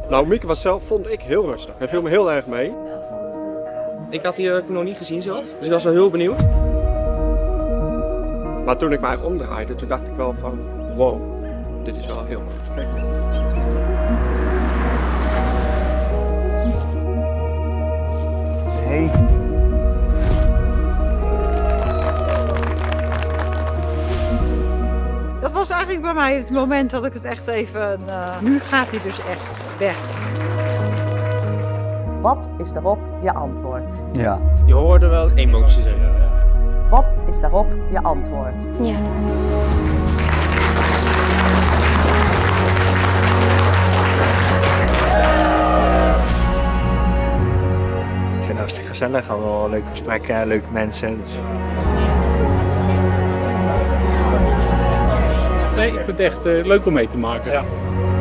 Nou, Mieke was zelf, vond ik, heel rustig. Hij viel me heel erg mee. Ik had die nog niet gezien zelf, dus ik was wel heel benieuwd. Maar toen ik me eigenlijk omdraaide, toen dacht ik wel van, wow, dit is wel heel mooi te kijken. Hey. Dat was eigenlijk bij mij het moment dat ik het echt even... nu gaat hij dus echt weg. Wat is daarop je antwoord? Ja. Je hoorde wel emoties in. Wat is daarop je antwoord? Ja. Ik vind het hartstikke gezellig, allemaal leuke gesprekken, leuke mensen. Dus. Nee, ik vind het echt leuk om mee te maken. Ja.